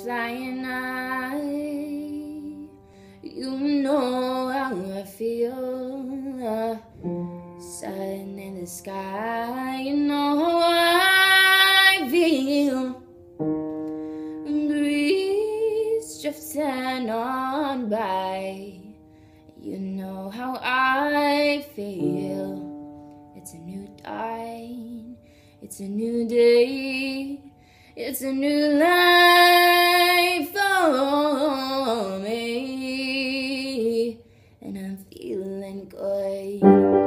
flying high. You know how I feel. Sun in the sky. You know how I feel. Breeze drifting on by. You know how I feel. It's a new dawn. It's a new day. It's a new life for me, and I'm feeling good.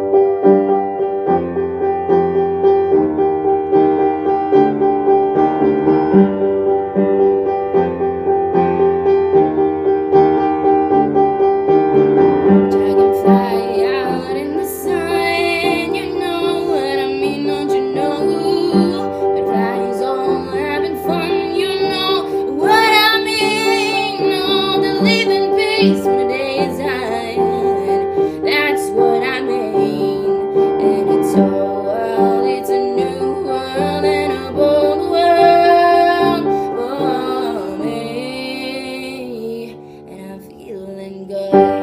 Dragonfly out in the sun, you know what I mean, don't you know? Butterflies all having fun, you know what I mean. Oh, to live in peace when the day is done, that's what I mean. And it's a world, it's a new world, and a bold world for me, and I'm feeling good.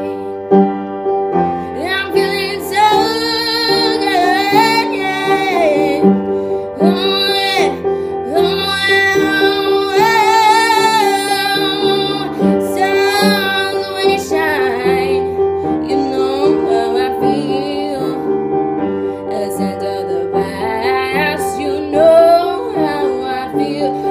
I'm feeling so good, yeah. Oh, yeah. Oh, yeah. Stars when you shine, you know how I feel. A scent of the past, you know how I feel.